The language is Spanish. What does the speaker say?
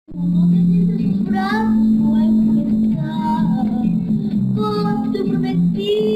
Uno de sus brazos fue empezar. Como te prometí,